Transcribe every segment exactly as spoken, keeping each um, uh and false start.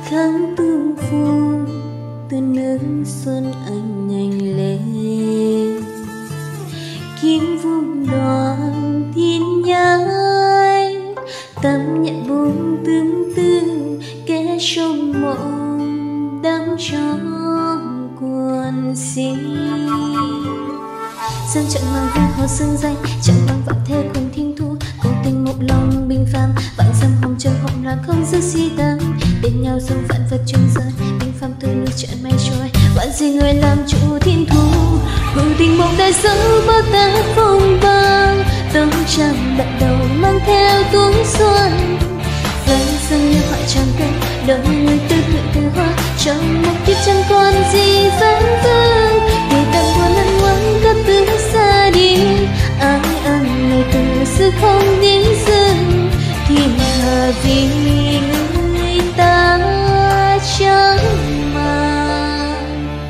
tháng tương phun từ nước xuân anh nhanh lên kiếm vùng đoàn thiên nhai tâm nhận buông tương tư kẻ trong mộng đắm trong cuốn xin sương chẳng mang vương hồ sương danh chẳng mang vạn theo cùng thiên thu cùng tình một lòng bình phàm vạn dặm hồng trần hồng làm không giữ si tâm bên nhau dùng vạn vật chung rơi bình phàm từ nước chợt mây trôi vạn gì người làm chủ thiên thu hữu tình một đời sống bao ta phong vang tâm trạng bắt đầu mang theo tuổi xuân dần dần như họ tràn cây đời người tư nguyện từ hoa trong một kiếp chẳng còn gì vấn vương vì tận buồn lăn ngoan các tư xa đi ai ăn lời từ xưa không đến dừng thiên hà vì người ta chẳng màng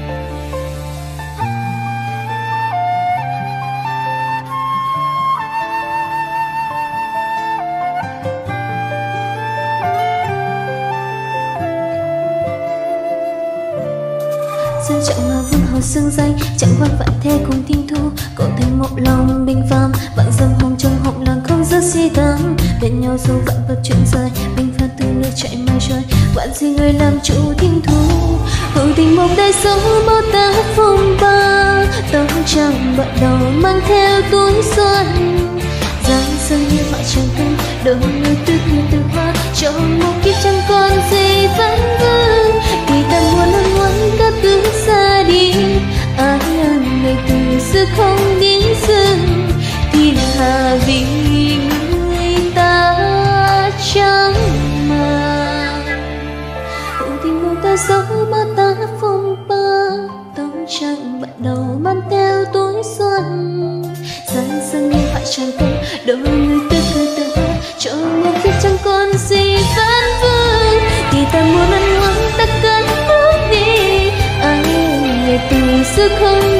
sương chẳng mà vương hồ sương danh chẳng quan vạn thế cùng thiên thu cậu thành một lòng bình phàm vạn dâm hồng trong họng làng không rất si tâm bên nhau dù vạn vật chuyện rơi bình phàm từ nước chảy mây trôi vạn gì người làm chủ thiên thu hữu tình một đời sống bao ta phong ba tâm trạng bắt đầu mang theo tuổi xuân dáng dâng như họ chẳng cây đôi người tươi như từ hoa trong một kiếp chẳng còn gì vấn vương vì ta muốn ăn ngoan các thứ xa đi ai ăn ngày từ xưa không đến dừng thiên hà vì người ta chẳng màng hữu tình một ta sống bao ta phong ba tâm trạng bắt đầu mang theo tuổi xuân dần dần như họ chẳng cây đôi người tươi cười từ hoa trong một kiếp chẳng còn gì vấn vương thì ta muốn ăn ngoan ta cần bước đi ai ngày từ xưa không